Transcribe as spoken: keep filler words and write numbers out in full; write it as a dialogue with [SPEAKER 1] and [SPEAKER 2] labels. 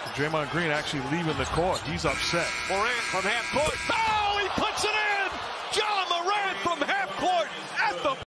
[SPEAKER 1] Draymond Green actually leaving the court. He's upset.
[SPEAKER 2] Morant from half court. Oh, he puts it in! John Morant from half court at the